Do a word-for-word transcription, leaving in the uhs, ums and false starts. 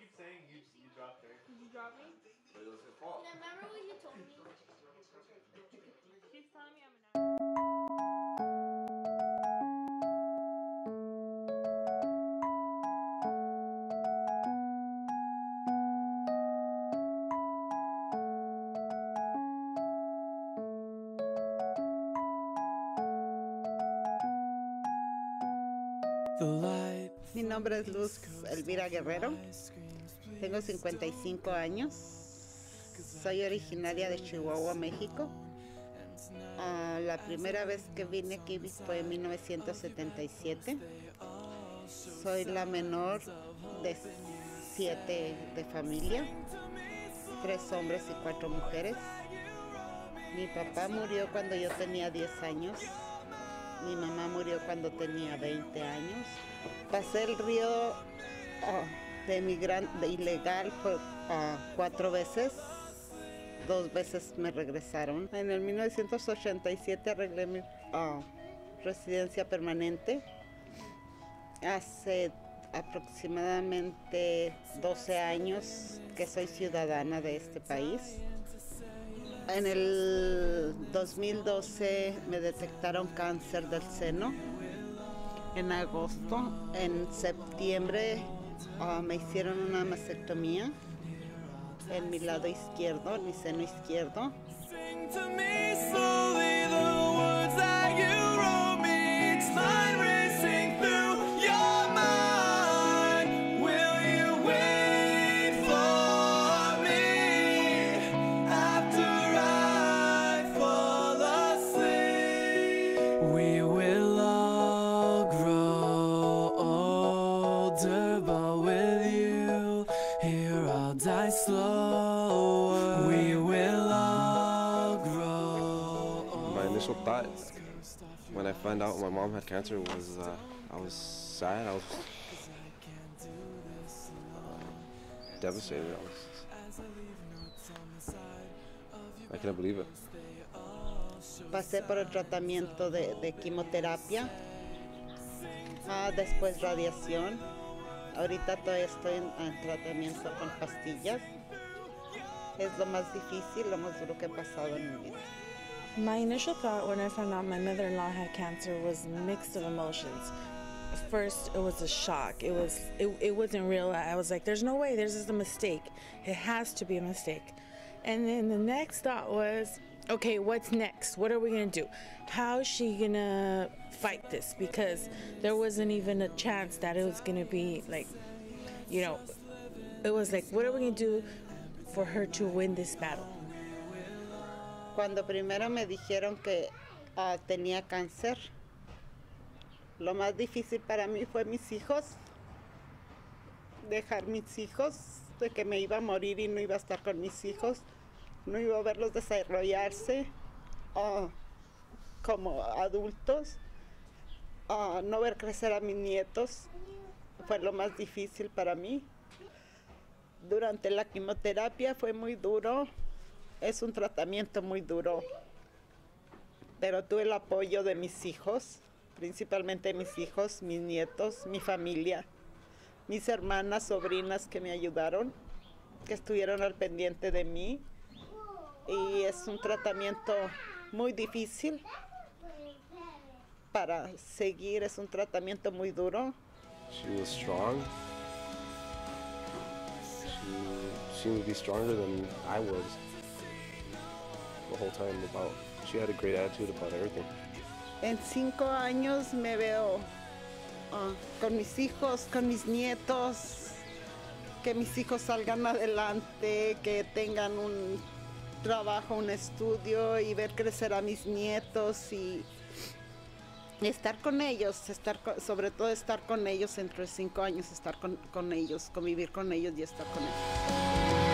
keep saying you you dropped her. Did you drop me? But it was his fault. Remember what you told me? He's telling me I'm an Mi nombre es Luz Elvira Guerrero, tengo cincuenta y cinco años, soy originaria de Chihuahua, México. Uh, la primera vez que vine aquí fue en mil novecientos setenta y siete. Soy la menor de siete de familia, tres hombres y cuatro mujeres. Mi papá murió cuando yo tenía diez años. Mi mamá murió cuando tenía veinte años. Pasé el río uh, de migrante ilegal por uh, cuatro veces. Dos veces me regresaron. En el mil novecientos ochenta y siete arreglé mi uh, residencia permanente. Hace aproximadamente doce años que soy ciudadana de este país. En el dos mil doce me detectaron cáncer del seno. En agosto, en septiembre uh, me hicieron una mastectomía en mi lado izquierdo, en mi seno izquierdo. Die slow, we will all grow. My initial thought when I found out my mom had cancer was uh, I was sad, I was uh, devastated. I, was, I couldn't believe it. Pasé por el tratamiento de, de quimioterapia, ah, después radiación. Ahorita todavía estoy en, en tratamiento con pastillas. Es lo más difícil, lo más duro que he pasado en mi vida. My initial thought when I found out my mother-in-law had cancer was mixed of emotions. First, it was a shock. It was, it, it wasn't real. I was like, there's no way, there's just a mistake. It has to be a mistake. And then the next thought was, okay, what's next? What are we gonna do? How is she gonna fight this? Because there wasn't even a chance that it was gonna be like, you know, it was like, what are we gonna do for her to win this battle? Cuando primero me dijeron que uh, tenía cáncer, lo más difícil para mí fue mis hijos, dejar mis hijos, de que me iba a morir y no iba a estar con mis hijos. No iba a verlos desarrollarse uh, como adultos, uh, no ver crecer a mis nietos, fue lo más difícil para mí. Durante la quimioterapia fue muy duro, es un tratamiento muy duro, pero tuve el apoyo de mis hijos, principalmente mis hijos, mis nietos, mi familia, mis hermanas, sobrinas que me ayudaron, que estuvieron al pendiente de mí. Y es un tratamiento muy difícil para seguir, es un tratamiento muy duro. She was strong. She seemed to be stronger than I was the whole time. About she had a great attitude about everything. En cinco años me veo uh, con mis hijos, con mis nietos, que mis hijos salgan adelante, que tengan un trabajo, un estudio y ver crecer a mis nietos y estar con ellos, estar con, sobre todo estar con ellos entre cinco años, estar con, con ellos, convivir con ellos y estar con ellos.